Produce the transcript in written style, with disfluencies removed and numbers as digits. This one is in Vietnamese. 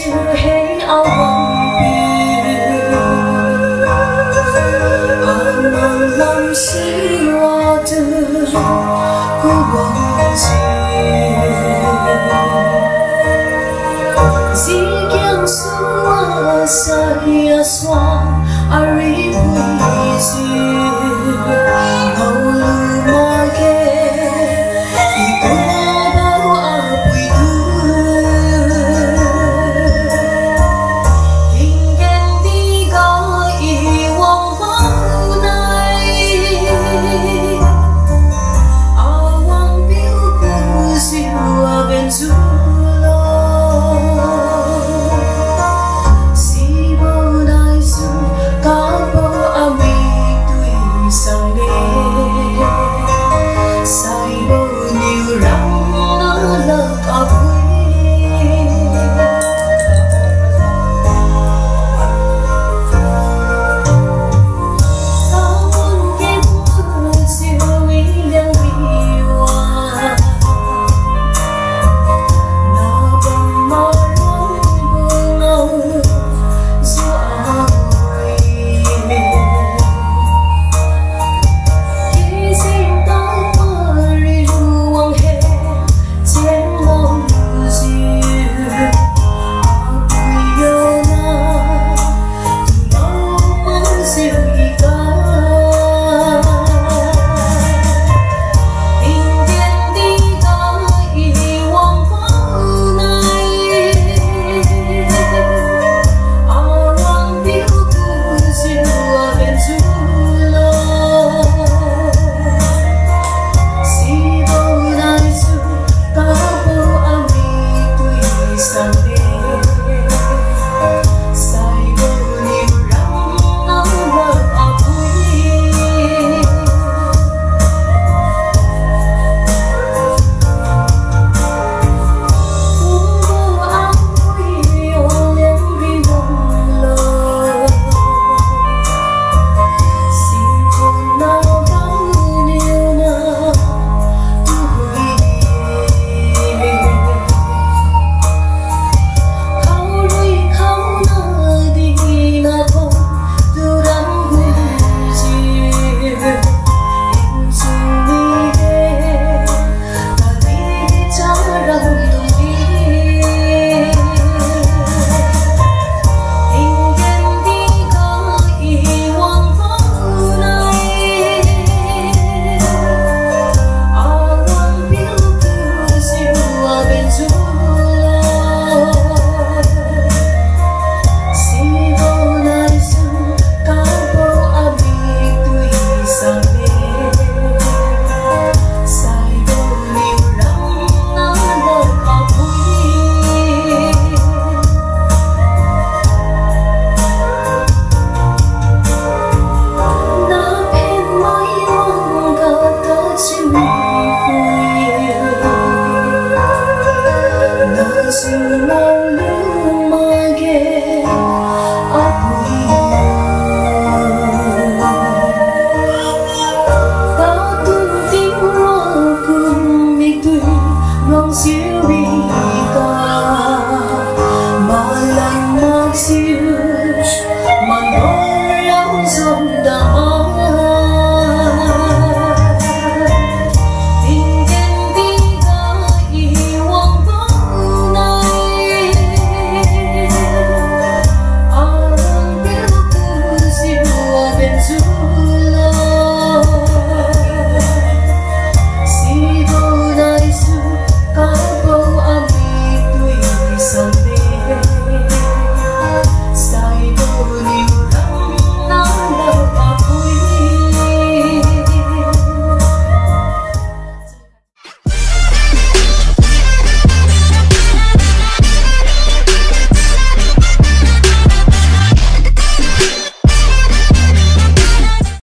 hey ao vòng biêu mang lòng sĩ hoa tư cô vòng dì kiang xua sa ia xoang ari vui dì hầu lưu ma ghê y qua bao a bùi thư hình ghen đi có y vòng vắng này a vòng biêu cu siêu a bên du siêu bi ca mà lần mong